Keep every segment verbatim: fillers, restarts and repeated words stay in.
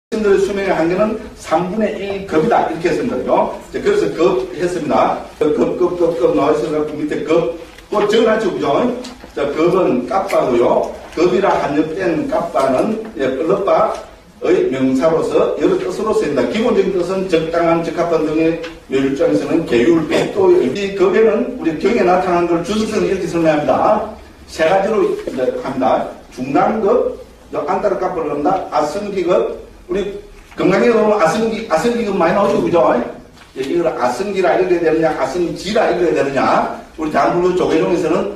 어르신들의 수명의 한계는 삼분의 일 급이다. 이렇게 했습니다. 그죠? 그래서 급 했습니다. 급, 급, 급, 급 나와서 밑에 급. 또 적어놨죠. 그죠? 자, 급은 까빠고요. 급이라 한접된 까빠는 끌럽바의 명사로서 여러 뜻으로 쓰입니다. 기본적인 뜻은 적당한, 적합한 등의 멸줄장에서는 계율, 백도. 이 급에는 우리 경에 나타난 걸 주석서는 이렇게 설명합니다. 세 가지로 합니다. 중단급, 안따라 까빠를 합니다. 아승기급, 우리 건강에 보면 아승기, 아승기급 많이 나오죠. 그죠? 이걸 아승기라 읽어야 되느냐, 아승지라 읽어야 되느냐. 우리 대한민국 조계종에서는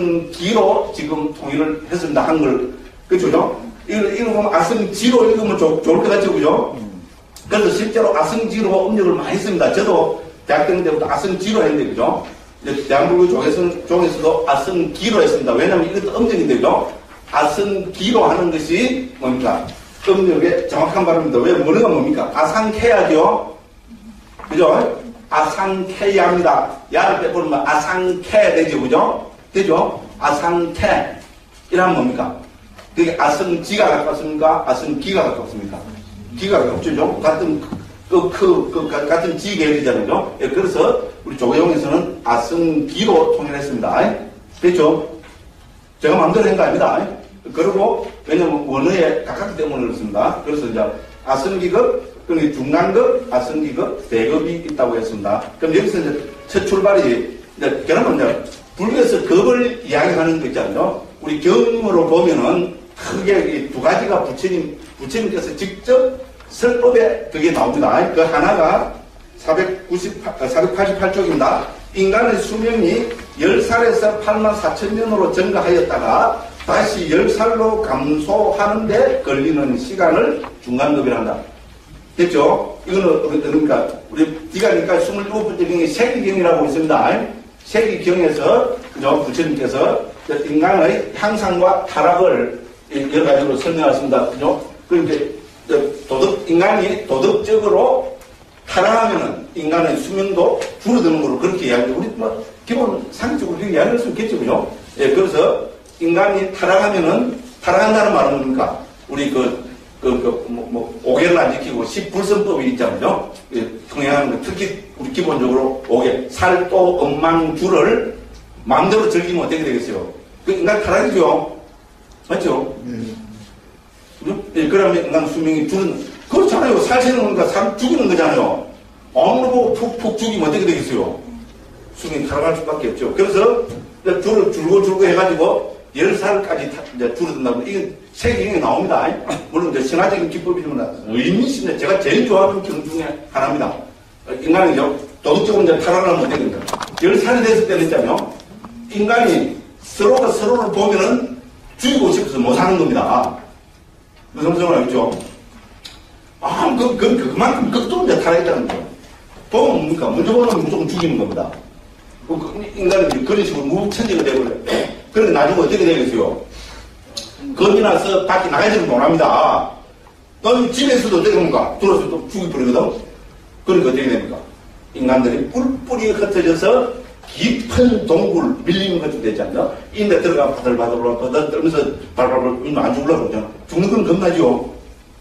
아승기로 지금 통일을 했습니다. 한글. 그죠? 이걸 읽으면 아승지로 읽으면 좋, 좋을 것 같죠. 그죠? 그래서 실제로 아승지로 음력을 많이 씁니다. 저도 대학 다닐 때부터 아승지로 했는데, 그죠? 대한민국 조계선, 종에서도 아승기로 했습니다. 왜냐면 이것도 음력인데, 그죠? 아승기로 하는 것이 뭡니까? 음력의 정확한 발음입니다. 왜, 뭐가 뭡니까? 아상케야죠. 그죠? 아상케야입니다. 야를 빼버리면 아상케 되죠. 그죠? 되죠? 아상케. 이러면 뭡니까? 그게 아승지가 가깝습니까? 아승기가 가깝습니까? 기가 가깝죠. 같은, 그, 그, 그, 같은 지 계열이잖아요. 예, 그래서 우리 조계종에서는 아승기로 통일했습니다. 됐죠? 제가 마음대로 한 거 아닙니다. 그리고, 왜냐면 원어에 가깝기 때문에 그렇습니다. 그래서 이제 아승기급, 그리고 중간급, 아승기급, 대급이 있다고 했습니다. 그럼 여기서 이제 첫 출발이, 이제, 그러면 이제, 불교에서 급을 이야기하는 거 있잖아요. 우리 경으로 보면은 크게 두 가지가 부처님, 부처님께서 직접 설법에 그게 나옵니다. 그 하나가 사백구십팔, 사백팔십팔 쪽입니다. 인간의 수명이 열 살에서 팔만 사천 년으로 증가하였다가 다시 열 살로 감소하는데 걸리는 시간을 중간급이라 한다. 됐죠? 이거는, 그러니까, 우리, 디가니까 이십칠 번째 경이 세기경이라고 있습니다. 세기경에서, 그죠? 부처님께서 인간의 향상과 타락을 여러 가지로 설명하십니다. 그죠? 그러니까, 도덕, 인간이 도덕적으로 타락하면은 인간의 수명도 줄어드는 걸로 그렇게 이야기해요. 우리 뭐, 기본 상식적으로 그렇게 이야기할 수 있겠죠. 그죠? 예, 그래서 인간이 타락하면은, 타락한다는 말은 뭡니까? 우리 그, 그, 그, 뭐, 뭐, 오개를 안 지키고 십불선법이 있잖아요. 예, 통행하는 거. 특히 우리 기본적으로 오개, 살도, 엄망주를 마음대로 즐기면 어떻게 되겠어요? 그 인간 타락이죠. 맞죠? 음. 예, 그러면 인간 수명이 줄은, 그렇잖아요. 살찌는 거니까 살 죽이는 거잖아요. 어느 보고 푹푹 죽이면 어떻게 되겠어요? 수명이 타락할 수밖에 없죠. 그래서 줄을 줄고 줄고 해가지고 열 살까지 이제 줄어든다고. 이게 세계경에 나옵니다. 물론 이제 신화적인 기법이지만 의미 있습니다. 제가 제일 좋아하는 경 중에 하나입니다. 인간이 도덕적으로 이제 타락을 하면 어떻게 됩니까? 열 살이 됐을 때는 있잖아요. 인간이 서로가 서로를 보면은 죽이고 싶어서 못 사는 겁니다. 무슨 소리 알겠죠? 아, 그, 그, 그, 그만큼 극도로 이제 타락했다는 거예요. 보면 뭡니까? 먼저 보면 무조건 죽이는 겁니다. 그, 인간은 그런 식으로 무천지가 되버려요. 그런데 나중에 어떻게 되겠어요? 겁이 나서 밖에 나가지를 못합니다. 넌 집에서도 어떻게 됩니까? 들어서 또 죽이버리거든? 그러니까 어떻게 됩니까? 인간들이 뿔뿔이 흩어져서 깊은 동굴, 밀리는 것도 되지 않나? 인데 들어가 바들바들 바들 떨면서 발발발 안 죽으려고 그러잖아. 죽는 건 겁나죠?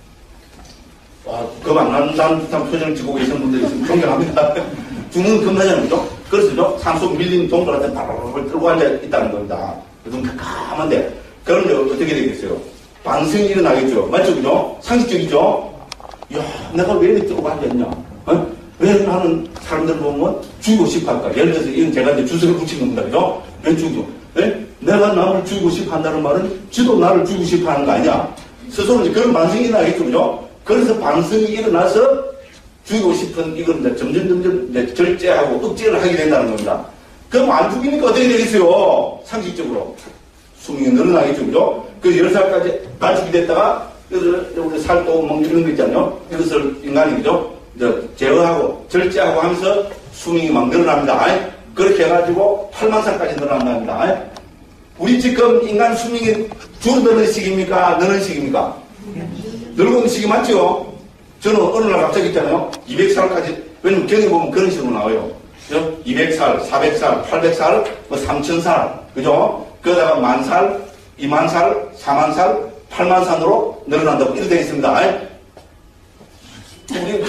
와, 겁 안 나는 듯한 표정을 짓고 계시는 분들이 있으면 존경합니다. 죽는 건 겁나잖아요. 그죠? 그래서 산속 밀린 동굴한테 발발발 들고 앉아 있다는 겁니다. 그건 깜깜한데. 그러면 어떻게 되겠어요? 반성이 일어나겠죠? 맞죠? 그죠? 상식적이죠? 이야, 내가 왜 이렇게 들고 앉았냐? 어? 왜 나는 사람들 보면 죽이고 싶어 할까? 예를 들어서 이건 제가 이제 주석을 붙인 겁니다. 그죠? 왜 죽이고? 예? 내가 나를 죽이고 싶어 한다는 말은 지도 나를 죽이고 싶어 하는 거 아니야? 스스로 이제 그런 반성이 일어나겠죠. 그죠? 그래서 반성이 일어나서 죽이고 싶은 이건 이제 점점 점점 이제 절제하고 억제를 하게 된다는 겁니다. 그럼 안 죽이니까 어떻게 되겠어요? 상식적으로. 수명이 늘어나겠죠. 그죠? 그래서 열 살까지 가축이 됐다가, 그래서 우리 살도 먹는 이런 거 있잖아요. 이것을 인간이, 그죠? 이제 제어하고 절제하고 하면서 수명이 막 늘어납니다. 그렇게 해가지고 팔만 살까지 늘어난답니다. 우리 지금 인간 수명이 줄어드는 시기입니까? 느는 시기입니까? 늙은 시기 맞죠? 저는 어느 날 갑자기 있잖아요. 이백 살까지, 왜냐면 경에 보면 그런 식으로 나와요. 그죠? 이백 살, 사백 살, 팔백 살, 뭐 삼천 살, 그죠? 그러다가 만 살, 이만 살, 사만 살, 팔만 살으로 늘어난다고 이렇게 되어 있습니다.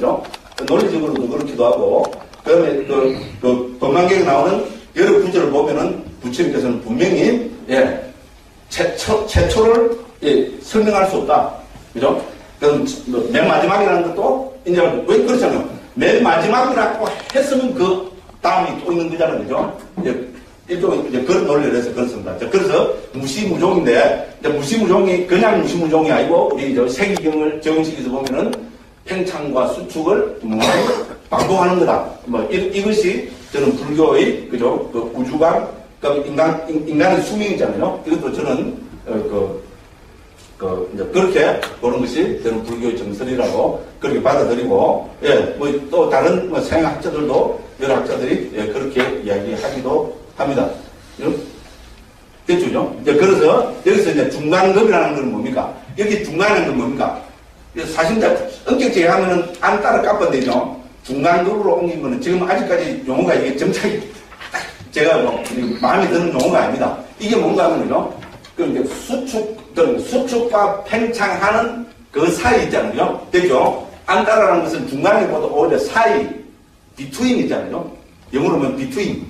거죠. 논리적으로도 그렇기도 하고, 그 다음에 그, 그 법망경에 나오는 여러 구절을 보면은 부처님께서는 분명히, 예, 최초, 최초를, 예, 설명할 수 없다. 그죠? 그럼 맨 마지막이라는 것도, 이제, 왜 그렇잖아요. 맨 마지막이라고 했으면 그 다음이 또 있는 거잖아요. 그죠? 이제 일종의 이제 그런 논리를 해서 그렇습니다. 그래서 무시무종인데, 이제 무시무종이 그냥 무시무종이 아니고, 우리 저 세기경을 정식에서 보면은 팽창과 수축을 많이 반복하는 거다. 뭐, 이, 이것이 저는 불교의, 그죠? 그 우주관, 그 인간, 인간의 숙명이잖아요. 이것도 저는, 어, 그, 그, 이제 그렇게 보는 것이 저는 불교의 정설이라고 그렇게 받아들이고, 예, 뭐 또 다른 뭐 생학자들도 여러 학자들이 예, 그렇게 이야기하기도 합니다. 됐죠? 이제 그래서 여기서 이제 중간급이라는 건 뭡니까? 여기 중간이라는 건 뭡니까? 사실 이제 엄격하게 하면은 안 따라 깎아되죠. 중간급으로 옮긴 거는 지금 아직까지 용어가 이게 정착이 딱 제가 뭐 마음에 드는 용어가 아닙니다. 이게 뭔가 하면요. 그 이제 수축, 수축과 팽창하는 그 사이 있잖아요. 됐죠? 안 따라라는 것은 중간에 보다 오히려 사이, 비트윈이잖아요. 영어로 하면 비트윈.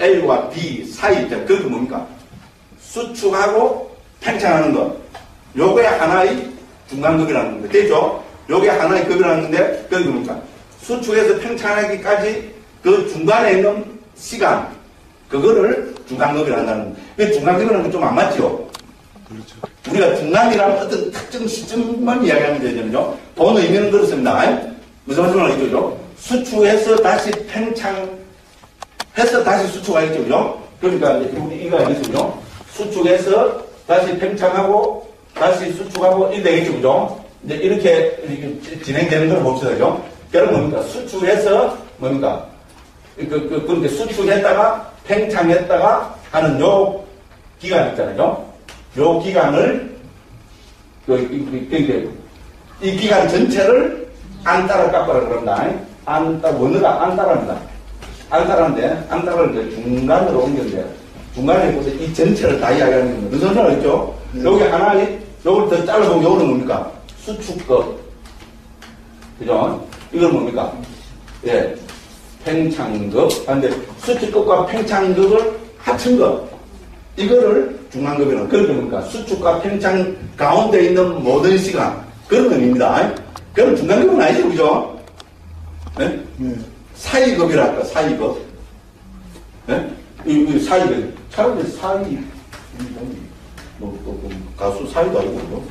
A와 B 사이 때 그게 뭡니까? 수축하고 팽창하는 것. 요게 하나의 중간급이라는 건데, 되죠? 요게 하나의 급이라는 건데, 그게 뭡니까? 수축해서 팽창하기까지 그 중간에 있는 시간, 그거를 중간급이라 한다는 거예요. 중간급이라는 건 좀 안 맞죠? 그렇죠. 우리가 중간이라면 어떤 특정 시점만 이야기하면 되잖아요. 본 의미는 그렇습니다. 무슨 말씀을 하겠죠? 수축해서 다시 팽창해서 다시 수축하겠죠? 그러니까 우리 이거 알겠죠? 수축해서 다시 팽창하고 다시 수축하고 이렇게 되겠죠? 그죠? 이제 이렇게, 이렇게 진행되는 걸 봅시다. 그죠? 그럼 뭡니까? 수축해서 뭡니까? 그, 그, 그런데 수축했다가 팽창했다가 하는 요 기간 있잖아요. 요 기간을, 그, 이, 이, 이 기간 전체를 안 따라 깎아라 그런다. 안 따라, 원어가 안 따라합니다. 안 따라하는데, 안 따라할 때 중간으로 옮겼는데, 중간에 보세요. 이 전체를 다 이야기하는 겁니다. 무슨 소리 알겠죠? 네. 여기 하나에, 요걸 더 잘라보면 요거는 뭡니까? 수축급. 그죠? 이건 뭡니까? 예. 팽창급. 근데 수축급과 팽창급을 합친 것. 이거를 중간급이라는, 그러니까 뭡니까? 수축과 팽창 가운데 있는 모든 시간. 그런 의미입니다. 그럼 중간급은 아니죠, 그죠? 네? 네. 사이급이랄까, 사이급. 네? 이, 이 사이급. 차라리 사이, 뭐, 또, 뭐, 가수 사이도 아니고, 뭐.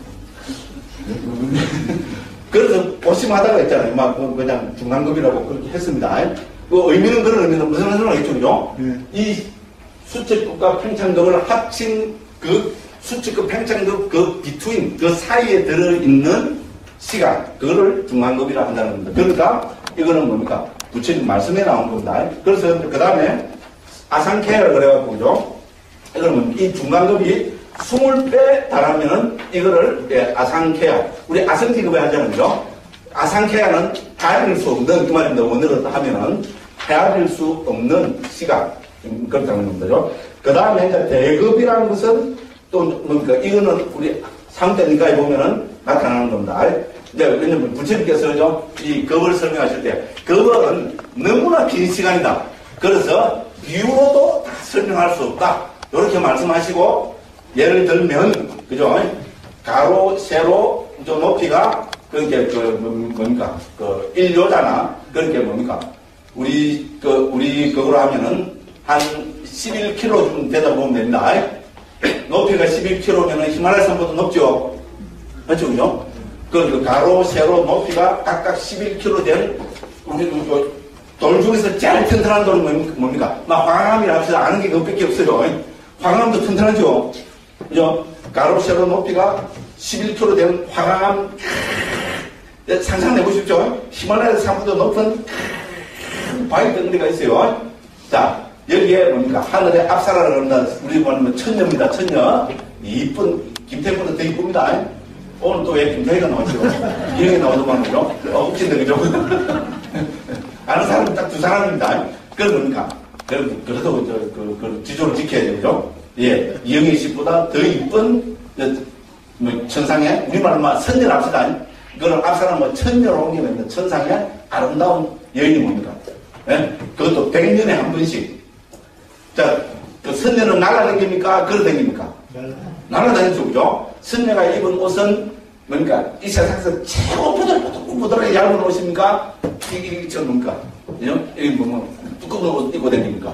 그래서 오심하다가 있잖아요. 막, 그냥 중간급이라고 그렇게 했습니다. 그 의미는 그런 의미는 무슨 말씀을 하겠죠, 그죠? 네. 이 수축급과 팽창급을 합친 그 수축급, 팽창급 그 비트윈, 그 사이에 들어있는 시간, 그거를 중간급이라 한다는 겁니다. 그러니까 이거는 뭡니까? 부처님 말씀에 나온 겁니다. 그래서 그 다음에 아상케어를 그래갖고, 그죠? 이거는 이 중간급이 이십 배 달하면은 이거를, 예, 아상케어. 우리 아성기급에 하자면, 그죠? 아상케어는 헤아릴 수 없는, 그 말입니다. 원어로 하면은 헤아릴 수 없는 시간. 그렇다는 겁니다. 그 다음에 이제 대급이라는 것은 또 뭡니까? 이거는 우리 삼대니까에 보면은 나타나는 겁니다. 이제 왜냐면 부처님께서죠, 이 급을 설명하실 때, 급은 너무나 긴 시간이다. 그래서 비유로도 다 설명할 수 없다. 이렇게 말씀하시고, 예를 들면, 그죠? 가로, 세로, 저 높이가, 그렇게, 그, 뭡니까? 그, 일요잖아. 그렇게 뭡니까? 우리, 그, 우리, 그거로 하면은, 한 십일 킬로미터 좀 되다 보면 됩니다. 높이가 십일 킬로미터면 히말라야 산보다 높죠? 맞죠? 그죠? 그, 가로, 세로, 높이가 각각 십일 킬로미터 된, 우리, 돌 중에서 제일 튼튼한 돌은 뭡니까? 막 황암이라 합시다. 아는 게 그것밖에 없어요. 황암도 튼튼하죠? 그죠? 가로, 세로, 높이가 십일 킬로미터 된 황암, 상상해 보십시오. 히말라야 산보다 높은 바위 덩어리가 있어요. 자, 여기에 뭡니까? 하늘에 앞사라를 한다. 우리 말하면 천녀입니다. 천녀. 이쁜, 김태희보다 더 이쁩니다. 오늘 또 왜 김태희가 나왔죠? 이형이 나오더만, 그죠? 어, 웃긴데, 그죠? 아는 사람은 딱 두 사람입니다. 그건 뭡니까? 그래도, 저, 그, 그, 지조를 지켜야죠, 그죠? 예. 이영희 씨보다 더 이쁜, 뭐, 천상에, 우리말로 막 선녀랍시다. 그걸 앞사람 뭐, 천녀로 옮기면 천상에 아름다운 여인이 뭡니까? 예? 그것도 백 년에 한 번씩. 자, 그 선녀는 날아다닙니까? 걸어다닙니까? 날아다니죠, 그죠? 선녀가 입은 옷은 뭡니까? 이 세상에서 최고 부들부들하게 얇은 옷입니까? 이게 저 뭡니까? 여기 보면 두꺼운 옷 입고 다닙니까?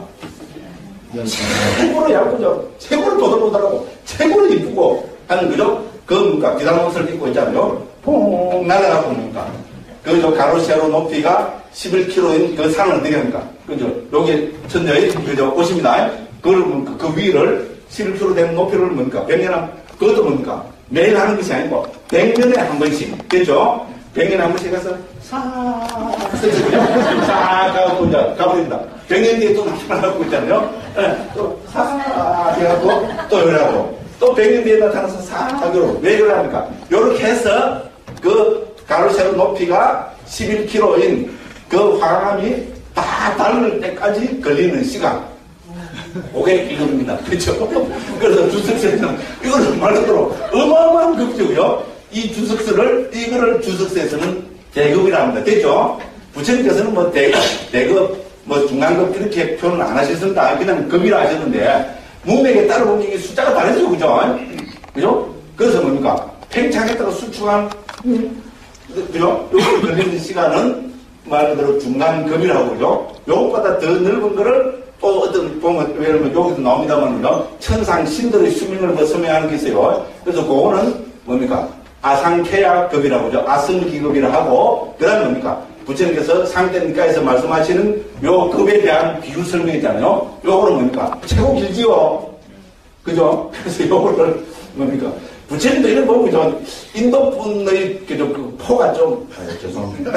최고로 얇고죠. 최고로 보들보들하고 최고로 이쁘고 하는 거죠? 그 뭡니까? 기단 옷을 입고 있잖아요. 퐁 날아가고 뭡니까? 그저 가로 세로 높이가 십일 킬로미터인 그 산을 어떻게 합니까? 그죠? 여기 천녀의 그저 옷입니다. 그걸 뭡니까? 그 위를 십일 킬로미터 된 높이를 뭡니까? 백 년 한, 그것도 뭡니까? 매일 하는 것이 아니고 백 년에 한 번씩. 됐죠? 백 년에 한 번씩 가서 싹 싹 가고 이제 가버립니다. 백 년 뒤에 또 나타나고 있잖아요. 네, 또 싹 해갖고 또 이러고 또 백 년 뒤에 나타나서 싹 하기로. 왜 그러합니까? 요렇게 해서 그 가로 세로 높이가 십일 킬로미터인 그 화강암이 다 닳을 때까지 걸리는 시간. 그게 이겁니다. 그렇죠? 그래서 주석세는 이거는 말 그대로 어마어마한 급이고요. 이 주석서를, 이거를 주석서에서는 대급이라 합니다. 됐죠? 부처님께서는 뭐 대급, 대급, 뭐 중간급 이렇게 표현을 안 하셨습니다. 그냥 급이라 하셨는데, 문맥에 따라보면 이게 숫자가 다르죠, 그죠? 그죠? 그래서 뭡니까? 팽창했다가 수축한, 음, 그죠? 여기 걸리는 시간은 말 그대로 중간급이라고 그러죠? 요것보다 더 넓은 거를 또 어떤, 보면, 예를 들면 여기도 나옵니다만, 천상 신들의 수명을 벗으며 하는 게 있어요. 그래서 그거는 뭡니까? 아상케야급이라고 그러죠. 아승기급이라 하고, 그 다음에 뭡니까? 부처님께서 상대니까에서 말씀하시는 요 급에 대한 비유 설명이잖아요. 요거는 뭡니까? 최고 길지요. 그죠? 그래서 요거를 뭡니까? 부처님도 이런 거 보면 인도 분의 그죠? 그 포가 좀, 아유, 죄송합니다.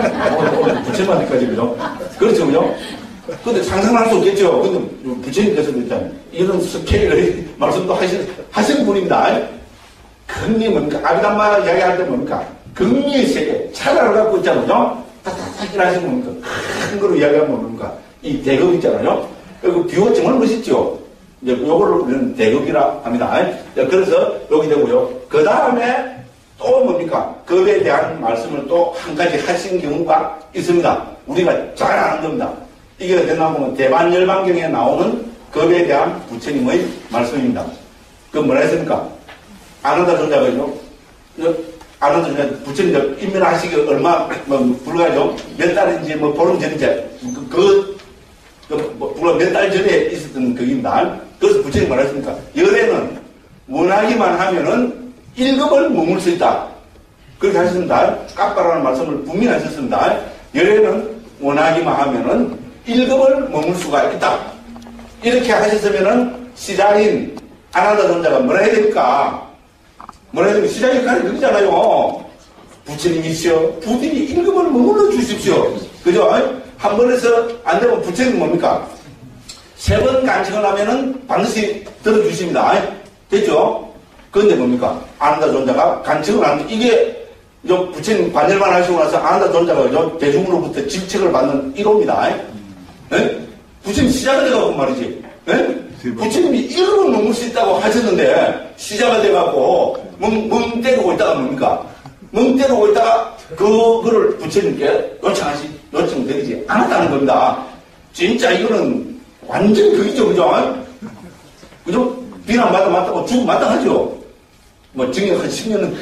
부처님한테까지 그죠? 그렇죠, 그죠? 근데 상상을 할 수 없겠죠. 근데 부처님께서도 있잖아요. 이런 스케일의 말씀도 하시는, 하시는 분입니다. 긍리 뭡니까? 아비담마 이야기할 때 뭡니까? 긍리의 세계, 차라를 갖고 있잖아요. 그죠? 딱딱딱 일하시는 뭡니까? 큰 거로 이야기하면 뭡니까? 이 대급 있잖아요. 그리고 비유가 정말 멋있죠. 이제 요거를 우리는 대급이라 합니다. 그래서 여기 되고요. 그 다음에 또 뭡니까? 급에 대한 말씀을 또 한 가지 하신 경우가 있습니다. 우리가 잘 아는 겁니다. 이게 어디나 보면 대반열반경에 나오는 급에 대한 부처님의 말씀입니다. 그 뭐라 했습니까? 아난다 존자가요. 아난다 존자 부처님 임명하시기 얼마 뭐 불과죠. 몇 달인지 뭐 보름 전인지 그, 그 뭐, 불과 몇 달 전에 있었던 그입니다. 그래서 부처님 뭐라 했습니까? 열애는 원하기만 하면은 일 급을 머물 수 있다. 그렇게 하셨습니다. 깝바라는 말씀을 분명히 하셨습니다. 열애는 원하기만 하면은 일 급을 머물 수가 있다. 이렇게 하셨으면은 시작인 아난다 존자가 뭐라 해야 됩니까? 뭐라 해야 됩니까? 시작 역할이 그거잖아요. 부처님이시여 부디 일 급을 머물러 주십시오. 그죠? 한 번에서 안 되면 부처님 뭡니까? 세 번 간청을 하면은 반드시 들어주십니다. 됐죠? 그런데 뭡니까? 아난다 존자가 간청을 하는데 이게 부처님 관열만 하시고 나서 아난다 존자가 대중으로부터 질책을 받는 일호입니다. 네? 부처님 시작을 해갖고 말이지. 네? 부처님이 일 급을 머물 수 있다고 하셨는데 시작을 돼갖고 멍, 멍 때리고 있다가 뭡니까? 멍 때리고 있다가 그거를 부처님께 요청하시, 요청드리지 않았다는 겁니다. 진짜 이거는 완전 그기죠, 그죠? 그죠? 비난받아 맞다고 죽음 마땅하죠? 뭐, 징역 한 십 년은.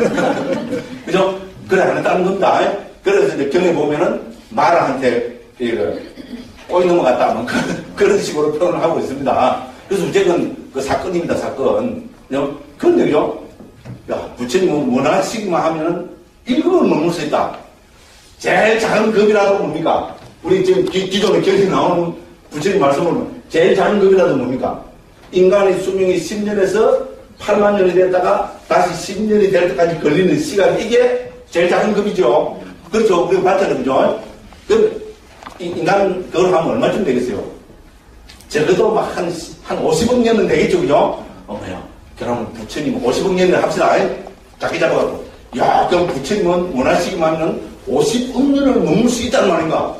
그죠? 그래, 안 했다는 겁니다. 그래서 이제 경에 보면은, 마라한테, 이거, 꼬이 넘어갔다. 뭐, 그런 식으로 표현을 하고 있습니다. 그래서 어쨌든 그 사건입니다, 사건. 그런데, 그죠? 야, 부처님은 원하시기만 하면은 일 급을 머물 수 있다. 제일 작은 급이라도 뭡니까? 우리 지금 기, 기존에 결이 나오는 부처님 말씀은 제일 작은 급이라도 뭡니까? 인간의 수명이 십 년에서 팔만 년이 됐다가 다시 십 년이 될 때까지 걸리는 시간, 이게 제일 작은 급이죠. 그렇죠. 우리가 봤잖아요. 그죠? 그럼 인간 그걸 하면 얼마쯤 되겠어요? 적어도 막 한, 한 오십억 년은 되겠죠. 그죠? 어머야, 그러면 부처님 오십억 년을 합시다. 자기 잡아갖고. 야, 그럼 부처님은 원하시기만 하면 오십억 년을 넘을 수 있다는 말인가?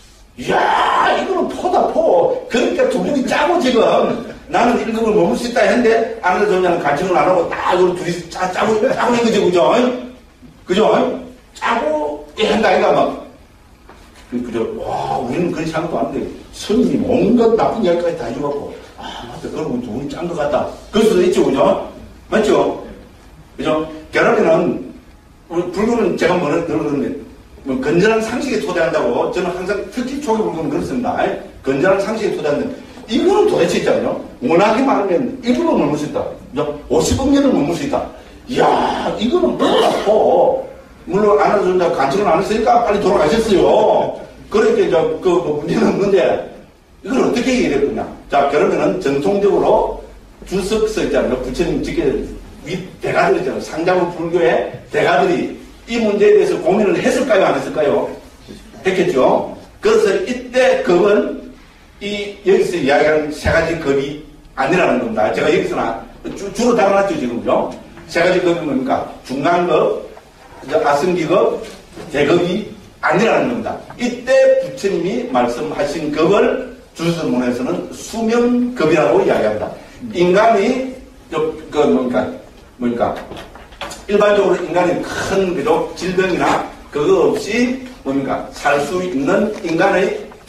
이야, 이거는 포다, 포. 그러니까 두 분이 짜고 지금. 나는 일 급을 머물 수 있다 했는데, 아는 존자는 간청을 안 하고, 딱, 이걸 둘이 짜, 짜고, 짜고 있는 거죠, 그죠? 그죠? 짜고, 이 한다, 아이가 막. 그죠? 와, 우리는 그런 생각도 안 돼. 스님이 온갖 나쁜 이야기까지 다 해줘갖고, 아, 맞다. 그러고 두 분이 짠 것 같다. 그럴 수도 있죠, 그죠? 맞죠? 그죠? 결혼에는, 우리 불교는 제가 뭐라 그러는데, 뭐 건전한 상식에 토대한다고 저는 항상 특히 초기 불교는 그렇습니다. 건전한 상식에 토대한다는 이거는 도대체 있잖아요. 원하기만 하면 일 급을 머물 수 있다. 오십억 년을 머물 수 있다. 이야, 이거는 뭐라고. 물론 안아준다 간청을 안 했으니까 빨리 돌아가셨어요. 그러니까 저, 그, 뭐 문제는 없는데 이걸 어떻게 얘기해야 되겠냐. 자, 그러면은 전통적으로 주석서 있잖아요. 부처님 직계 윗 대가들 있잖아요. 상자부 불교의 대가들이 이 문제에 대해서 고민을 했을까요? 안 했을까요? 했겠죠? 그래서 이때 급은 이, 여기서 이야기하는 세 가지 급이 아니라는 겁니다. 제가 여기서는 주, 주로 달아놨죠, 지금요. 세 가지 급이 뭡니까? 중간급, 아승기급, 대급이 아니라는 겁니다. 이때 부처님이 말씀하신 급을 주설문에서는 수명급이라고 이야기합니다. 인간이, 그, 뭡니까? 뭡니까? 일반적으로 인간이 큰 그죠 질병이나 그거 없이 뭡니까 살 수 있는 인간의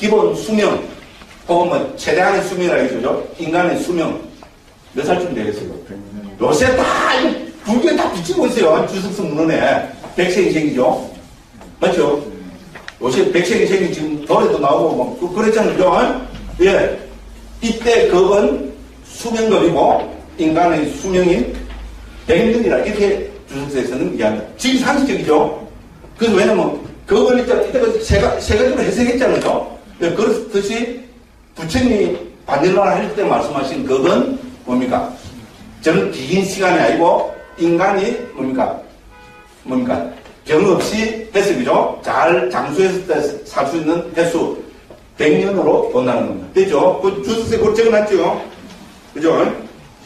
기본 수명, 혹은 뭐, 최대한의 수명이라 해주죠. 인간의 수명. 몇 살쯤 되겠어요? 요새 다, 이거, 불교에 다 비치고 있어요. 주석성 문헌에. 백세인생이죠. 맞죠? 요새 백세인생이 지금 노래도 나오고, 뭐, 그, 그랬잖아요. 예. 이때 급은 수명급이고, 인간의 수명인 백 년이라 이렇게 주석서에서는 이야기합니다. 지금 상식적이죠? 그래서 왜냐면, 그걸 이때, 이때 세, 세 가지로 해석했잖아요. 예, 그렇듯이 부처님이 반일반을 할 때 말씀하신 그건 뭡니까? 저는 긴 시간이 아니고 인간이 뭡니까? 뭡니까? 병 없이 해석이죠. 잘 장수했을 때 살 수 있는 횟수 백 년으로 본다는 겁니다. 됐죠? 그 주석서에 그걸 적어놨죠? 그죠?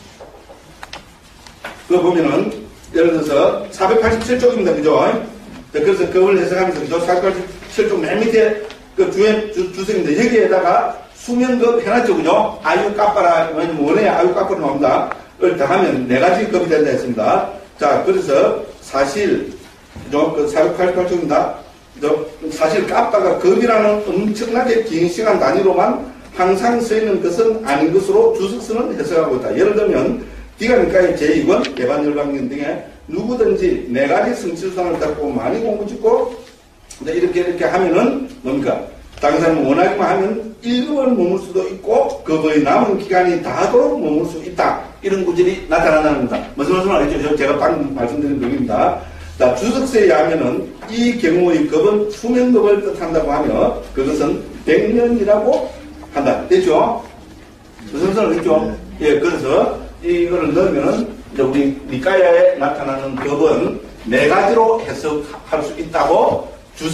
그거 보면은 예를 들어서 사백팔십칠 쪽입니다. 그죠? 그래서 그걸 해석하면서 그죠? 사백팔십칠 쪽 맨 밑에 그 주에 주, 주석인데 여기에다가 수면급 해놨죠. 그죠? 아유 까빠라, 원래 아유 까빠로 나옵니다. 을 더하면 네 가지 급이 된다 했습니다. 자, 그래서 사실, 그죠? 그 사백팔십팔 쪽입니다. 그죠? 사실 까빠가 급이라는 엄청나게 긴 시간 단위로만 항상 쓰이는 것은 아닌 것으로 주석서는 해석하고 있다. 예를 들면, 디가니까의 제이 권, 예반열강경 등에 누구든지 네 가지 성취수단을 갖고 많이 공부 짓고, 이렇게 이렇게 하면은 뭡니까? 다른 사람은 원하기만 하면 일 급을 머물 수도 있고 그거의 남은 기간이 닿도록 머물 수 있다. 이런 구절이 나타난다는 겁니다. 무슨 말씀 알겠죠? 제가 방금 말씀드린 겁니다. 자, 주석서에 의하면은 이 경우의 급은 수명급을 뜻한다고 하며 그것은 백 년이라고 한다. 됐죠? 무슨 말씀 알겠죠? 예, 그래서 이거를 넣으면은 이제 우리 니까야에 나타나는 급은 네 가지로 해석할 수 있다고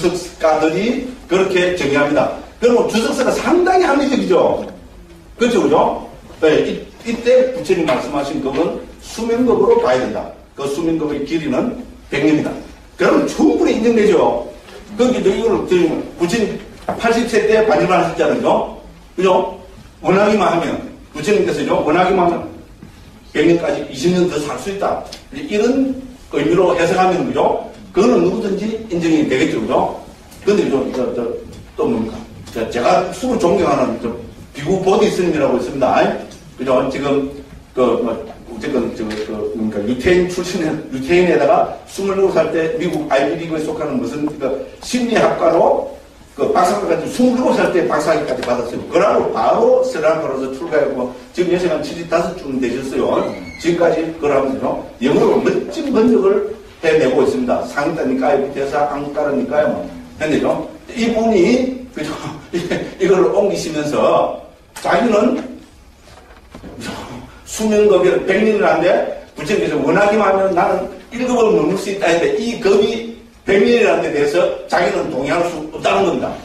주석가들이 그렇게 정의합니다. 그러면 주석서가 상당히 합리적이죠. 그렇죠, 그죠? 네, 이, 이때 부처님 말씀하신 급은 수명급으로 봐야 된다. 그 수명급의 길이는 백 년이다. 그러면 충분히 인정되죠. 그러니까 이거를 부처님 팔십 세 때 반일반 하셨잖아요. 그죠? 원하기만 하면 부처님께서죠. 원하기만 하면 백 년까지 이십 년 더 살 수 있다. 이런 의미로 해석하면 그죠? 그거는 누구든지 인정이 되겠죠, 그죠? 근데 저, 저, 저, 또 뭡니까? 저, 제가 수를 존경하는 저 비구 보디스님이라고 있습니다. 그죠? 지금, 그, 뭐, 어쨌든, 저, 그, 뭡니까? 유태인 출신의, 유태인에다가 스물일곱 살 때 미국 아이비리그에 속하는 무슨, 그, 심리학과로 그 박사과까지 스물일곱 살 때 박사학위까지 받았어요. 그러고 바로 스리랑카로서 출가하고, 지금 여생한 칠십오 쯤 되셨어요. 지금까지 그걸 하면서 영어로 멋진 번역을 해내고 있습니다. 상따니까요, 밑에서 안따르니까요, 뭐. 했네요. 이분이, 그죠? 이걸 옮기시면서 자기는 수명급이 백 년을 하는데 부처님께서 원하기만 하면 나는 일 급을 넘을 수 있다 했는데 이 급이 백 년이라는 데 대해서 자기는 동의할 수 없다는 겁니다.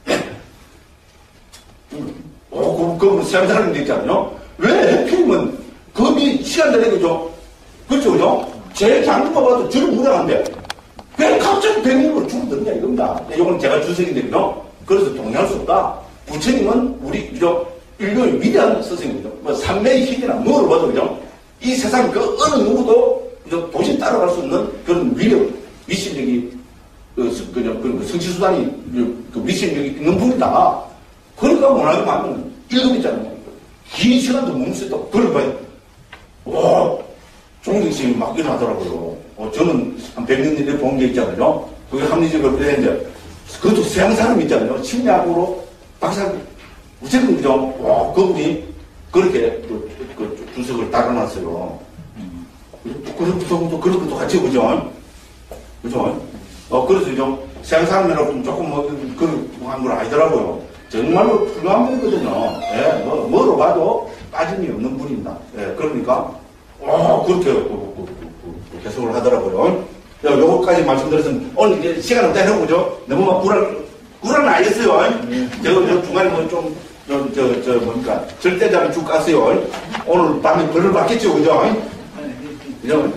오, 그, 그, 세상 사람이 있잖아요. 왜 해필이면 급이 시간대로 그죠? 그렇죠, 그죠? 제일 작은 거 봐도 저를 무량한데 왜 갑자기 백 년으로 죽어들냐 이겁니다. 이건 제가 주석인데 그죠? 그래서 동의할 수 없다. 부처님은 우리 그죠? 인류의 위대한 스승입니다. 뭐 삼매의 힘이나 뭐로 봐도 그죠? 이 세상 그 어느 누구도 그죠? 도저히 따라갈 수 없는 그런 위력, 미신력이 그, 그죠? 그 성취수단이 그 미신력이 있는 분이다. 그러니까 원하기만 하면 일급 있잖아요. 긴 시간도 멈출 수 있다고. 그걸 봐요. 와, 존경심이 막 일어나더라고요. 어, 저는 한 백 년 전에 본 게 있잖아요. 그게 합리적으로 그랬는데, 그것도 서양 사람 있잖아요. 심리학으로 박사, 어쨌든 그죠? 와, 그분이 그렇게 그, 그 주석을 따라놨어요. 그런 주석도 그런 것도 같이 그죠? 그죠? 어, 그래서 좀 서양 사람이라고 조금 뭐, 그런 걸 아니더라고요. 정말로 훌륭한 분이거든요. 예, 뭐, 뭐로 봐도 빠짐이 없는 분입니다. 예, 그러니까, 와, 그렇게, 그, 그, 그, 그, 해석을 하더라고요. 요거까지 말씀드렸으면, 오늘 이제 시간 없다 해보죠. 너무 막 불안, 불안은 아니었어요. 음. 저, 저 중간에 뭐 좀, 저, 저, 저, 뭡니까. 절대자면 죽 갔어요. 오늘 밤에 벌을 받겠죠, 그죠? 그죠?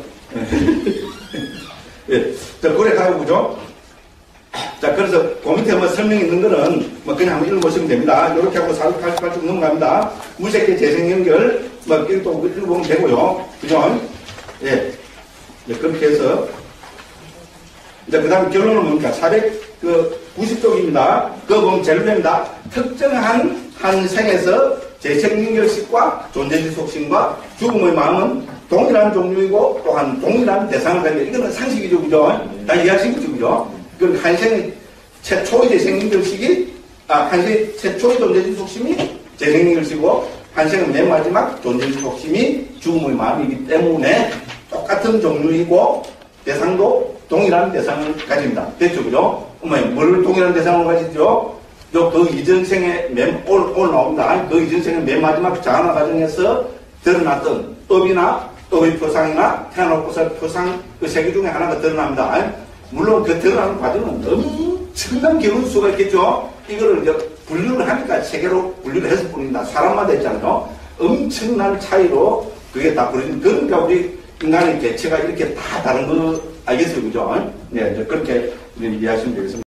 예. 자, 그래 가고, 그죠? 자, 그래서 그 밑에 뭐 설명 있는 거는 뭐 그냥 한번 읽어보시면 됩니다. 이렇게 하고 사백팔십팔 쪽 넘어갑니다. 무색계 재생연결, 뭐 이것도 읽어보면 되고요. 그죠? 예. 네, 그렇게 해서, 이제 그 다음 결론은 뭡니까? 사백 그 구십 쪽입니다. 그거 보면 젤로입니다. 특정한 한 생에서 재생연결식과 존재지속심과 죽음의 마음은 동일한 종류이고 또한 동일한 대상을 가진다. 이거는 상식이죠, 그죠? 다 이해하신 거죠, 그죠? 그 한 생의 최초의 재생연결식이, 아, 한 생의 최초의 존재지속심이 재생연결식이고, 한 생의 맨 마지막 존재지속심이 죽음의 마음이기 때문에 똑같은 종류이고, 대상도 동일한 대상을 가집니다. 됐죠, 그죠? 어머니, 뭘 동일한 대상을 가지죠? 그 이전 생에 맨, 오늘, 오늘 나옵니다. 그 이전 생의 맨 마지막 자아나 과정에서 드러났던 업이나 업의 표상이나 태어나고서 표상 그 세 개 중에 하나가 드러납니다. 물론 그 드러나는 과정은 엄청난 기울 수가 있겠죠? 이거를 이제 분류를 하니까 세 개로 분류를 했을 뿐입니다. 사람마다 있잖아요. 엄청난 차이로 그게 다 벌어진, 그러니까 우리 인간의 개체가 이렇게 다 다른 거 알겠어요, 그죠? 네, 이제 그렇게 이해하시면 되겠습니다.